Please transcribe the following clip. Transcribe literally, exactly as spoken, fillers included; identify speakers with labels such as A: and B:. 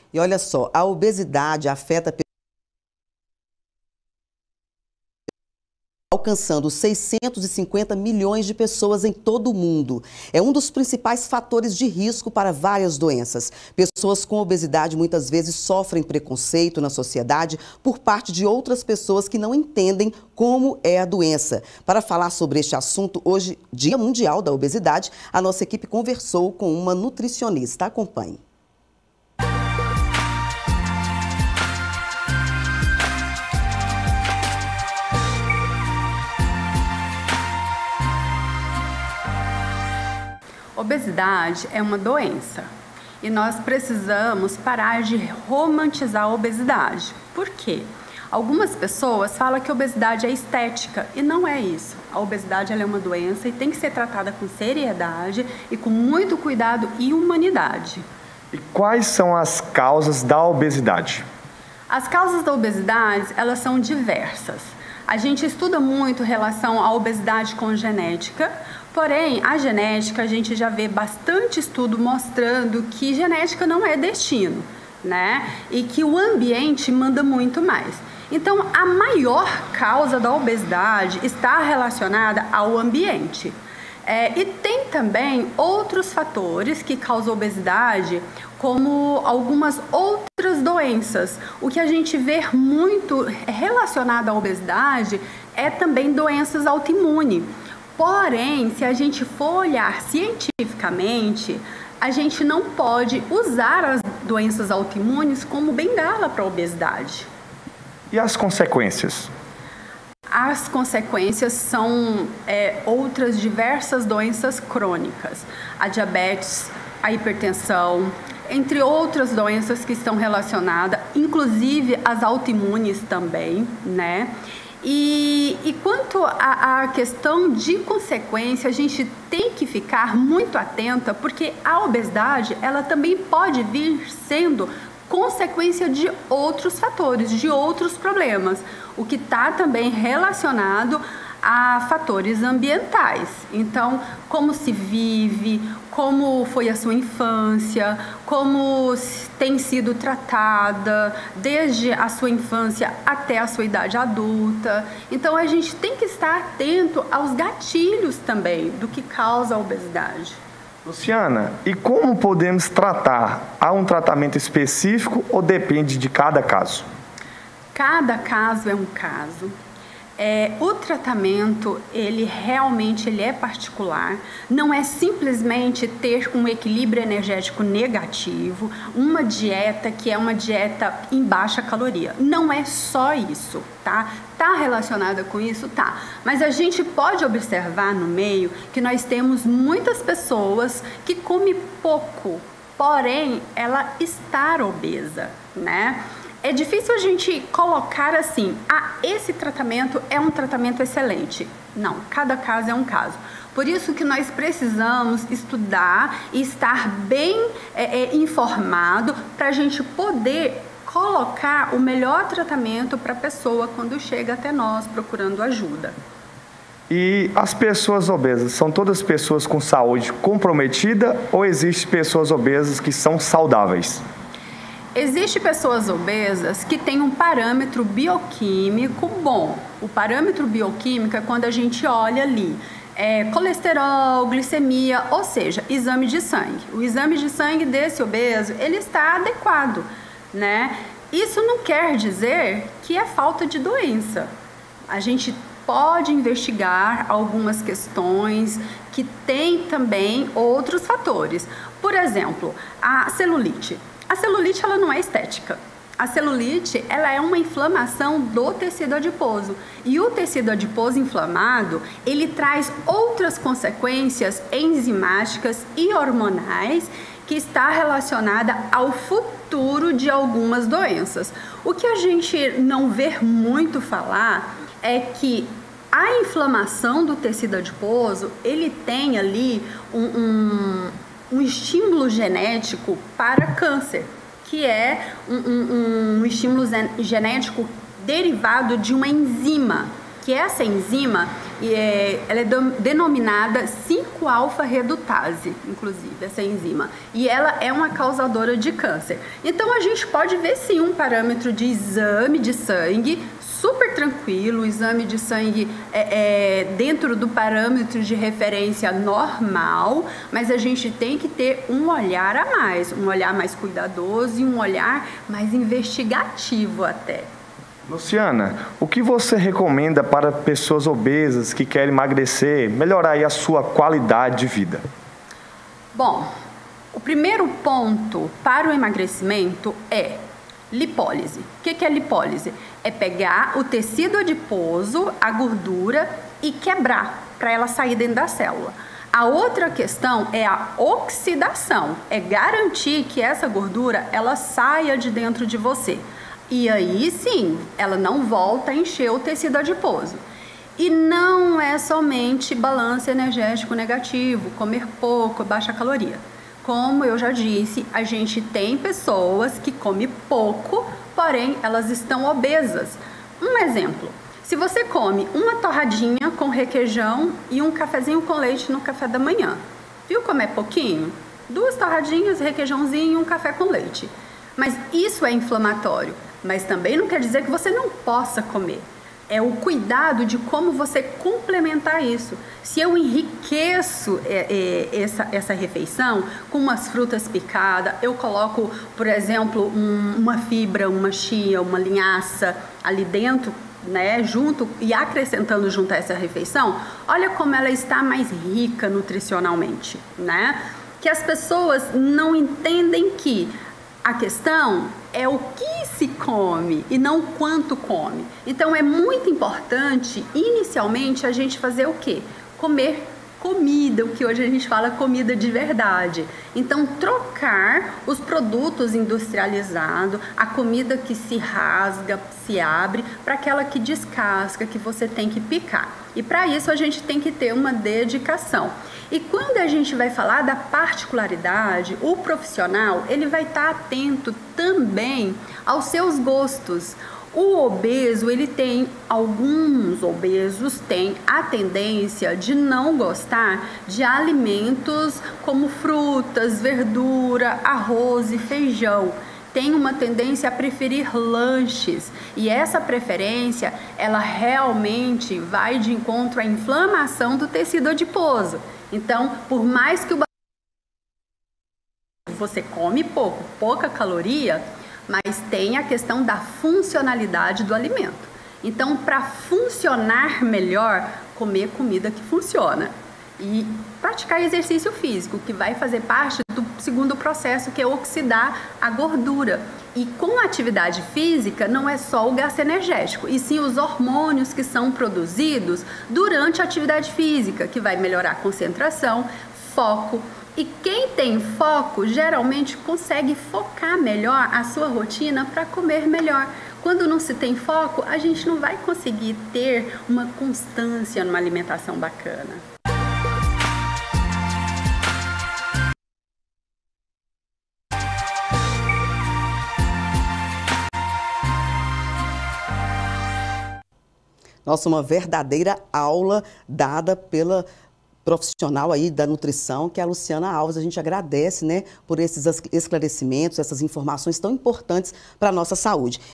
A: E olha só, a obesidade afeta alcançando seiscentos e cinquenta milhões de pessoas em todo o mundo. É um dos principais fatores de risco para várias doenças. Pessoas com obesidade muitas vezes sofrem preconceito na sociedade por parte de outras pessoas que não entendem como é a doença. Para falar sobre este assunto, hoje, Dia Mundial da Obesidade, a nossa equipe conversou com uma nutricionista. Acompanhe.
B: Obesidade é uma doença e nós precisamos parar de romantizar a obesidade. Por quê? Algumas pessoas falam que a obesidade é estética e não é isso. A obesidade ela é uma doença e tem que ser tratada com seriedade e com muito cuidado e humanidade.
C: E quais são as causas da obesidade?
B: As causas da obesidade, elas são diversas. A gente estuda muito em relação à obesidade com genética, porém, a genética, a gente já vê bastante estudo mostrando que genética não é destino, né? E que o ambiente manda muito mais. Então, a maior causa da obesidade está relacionada ao ambiente. É, e tem também outros fatores que causam obesidade, como algumas outras doenças. O que a gente vê muito relacionado à obesidade é também doenças autoimunes. Porém, se a gente for olhar cientificamente, a gente não pode usar as doenças autoimunes como bengala para a obesidade.
C: E as consequências?
B: As consequências são é, outras diversas doenças crônicas. A diabetes, a hipertensão, entre outras doenças que estão relacionadas, inclusive as autoimunes também, né? E, e quanto à questão de consequência, a gente tem que ficar muito atenta, porque a obesidade, ela também pode vir sendo consequência de outros fatores, de outros problemas, o que está também relacionado a fatores ambientais. Então, como se vive, como foi a sua infância, como tem sido tratada desde a sua infância até a sua idade adulta. Então, a gente tem que estar atento aos gatilhos também do que causa a obesidade.
C: Luciana, e como podemos tratar? Há um tratamento específico ou depende de cada caso?
B: Cada caso é um caso. É, o tratamento, ele realmente ele é particular, não é simplesmente ter um equilíbrio energético negativo, uma dieta que é uma dieta em baixa caloria. Não é só isso, tá? Tá relacionada com isso? Tá. Mas a gente pode observar no meio que nós temos muitas pessoas que comem pouco, porém ela está obesa, né? É difícil a gente colocar assim, ah, esse tratamento é um tratamento excelente. Não, cada caso é um caso. Por isso que nós precisamos estudar e estar bem é, é, informado para a gente poder colocar o melhor tratamento para a pessoa quando chega até nós procurando ajuda.
C: E as pessoas obesas, são todas pessoas com saúde comprometida ou existem pessoas obesas que são saudáveis?
B: Existem pessoas obesas que têm um parâmetro bioquímico bom. O parâmetro bioquímico é quando a gente olha ali é, colesterol, glicemia, ou seja, exame de sangue. O exame de sangue desse obeso, ele está adequado, né? Isso não quer dizer que é falta de doença. A gente pode investigar algumas questões que têm também outros fatores. Por exemplo, a celulite. A celulite ela não é estética. A celulite ela é uma inflamação do tecido adiposo. E o tecido adiposo inflamado, ele traz outras consequências enzimáticas e hormonais que está relacionada ao futuro de algumas doenças. O que a gente não vê muito falar é que a inflamação do tecido adiposo, ele tem ali um... um um estímulo genético para câncer, que é um, um, um estímulo genético derivado de uma enzima, que essa enzima e é, ela é do, denominada cinco alfa redutase, inclusive, essa enzima. E ela é uma causadora de câncer. Então, a gente pode ver, sim, um parâmetro de exame de sangue super tranquilo, o exame de sangue é, é dentro do parâmetro de referência normal, mas a gente tem que ter um olhar a mais, um olhar mais cuidadoso e um olhar mais investigativo até.
C: Luciana, o que você recomenda para pessoas obesas que querem emagrecer, melhorar aí a sua qualidade de vida?
B: Bom, o primeiro ponto para o emagrecimento é lipólise. O que é lipólise? É pegar o tecido adiposo, a gordura e quebrar para ela sair dentro da célula. A outra questão é a oxidação, é garantir que essa gordura ela saia de dentro de você. E aí sim, ela não volta a encher o tecido adiposo. E não é somente balanço energético negativo, comer pouco, baixa caloria. Como eu já disse, a gente tem pessoas que comem pouco, porém elas estão obesas. Um exemplo, se você come uma torradinha com requeijão e um cafezinho com leite no café da manhã, viu como é pouquinho? Duas torradinhas, requeijãozinho e um café com leite. Mas isso é inflamatório, mas também não quer dizer que você não possa comer. É o cuidado de como você complementar isso. Se eu enriqueço é, é, essa, essa refeição com umas frutas picadas, eu coloco, por exemplo, um, uma fibra, uma chia, uma linhaça ali dentro, né, junto e acrescentando junto a essa refeição, olha como ela está mais rica nutricionalmente, né? Que as pessoas não entendem que a questão é o que se come e não quanto come. Então é muito importante, inicialmente, a gente fazer o quê? Comer comida, o que hoje a gente fala comida de verdade. Então trocar os produtos industrializados, a comida que se rasga, se abre, para aquela que descasca, que você tem que picar. E para isso a gente tem que ter uma dedicação. E quando a gente vai falar da particularidade, o profissional, ele vai estar atento também aos seus gostos. O obeso, ele tem, alguns obesos têm a tendência de não gostar de alimentos como frutas, verdura, arroz e feijão. Tem uma tendência a preferir lanches e essa preferência, ela realmente vai de encontro à inflamação do tecido adiposo. Então, por mais que o você come pouco, pouca caloria, mas tem a questão da funcionalidade do alimento. Então, para funcionar melhor, comer comida que funciona e praticar exercício físico, que vai fazer parte do segundo processo, que é oxidar a gordura. E com a atividade física, não é só o gasto energético, e sim os hormônios que são produzidos durante a atividade física, que vai melhorar a concentração, foco. E quem tem foco, geralmente consegue focar melhor a sua rotina para comer melhor. Quando não se tem foco, a gente não vai conseguir ter uma constância numa alimentação bacana.
A: Nossa, uma verdadeira aula dada pela profissional aí da nutrição, que é a Luciana Alves. A gente agradece, né, por esses esclarecimentos, essas informações tão importantes para a nossa saúde.